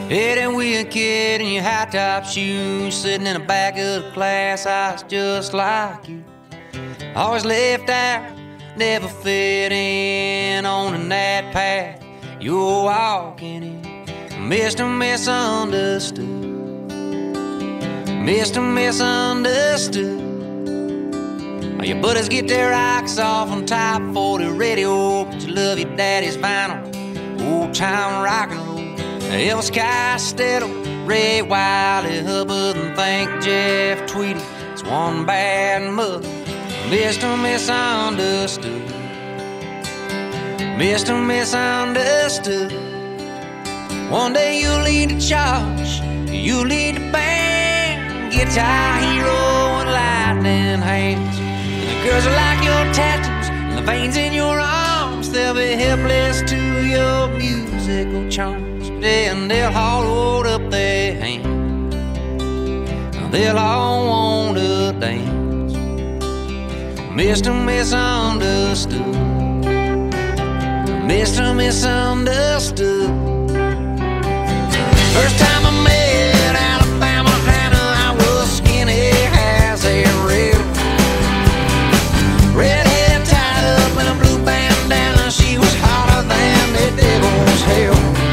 Heading with a kid in your high-top shoes, sitting in the back of the class. I was just like you, always left out, never fit in on that path you were walking in. Mr. Misunderstood, Mr. Misunderstood. All your buddies get their rocks off on top 40 radio, but you love your daddy's vinyl, old-time rock and roll. Elvis Costello, Ray Wiley, Hubbard, and think Jeff Tweedy. It's one bad mother, Mr. Misunderstood, Mr. Misunderstood. One day you'll lead the charge, you'll lead the band, Guitar Hero and lightning hands. And the girls are like your tattoos and the veins in your arms. They'll be helpless to your musical charms. Then they'll all hold up their hands, they'll all want to dance. Mr. Misunderstood, Mr. Misunderstood. First time I met Alabama Hannah, I was skinny as a rail. Red hair tied up in a blue bandana, she was hotter than the devil's hell.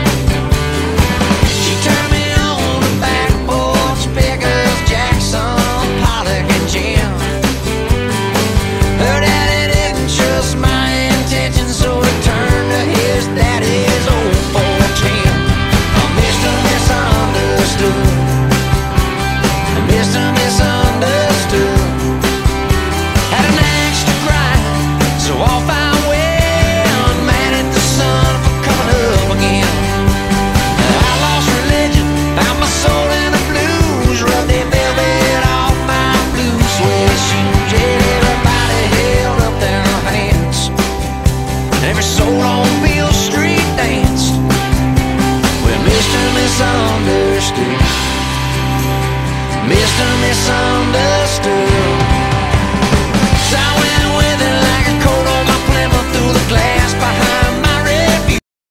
She turned me on the back porch, Pickers, Jackson, Pollock, and Jim. Her daddy didn't trust my intentions, so he turned to his daddy's old 410. Mr. Misunderstood, Mr. Misunderstood. Had an axe to grind, so off I went, mad at the sun for coming up again. I lost religion, found my soul in the blues, rubbed the velvet off my blue suede shoes. Yeah, everybody held up their hands, every soul on Beale Street danced. Mr. Misunderstood, Mr. Misunderstood.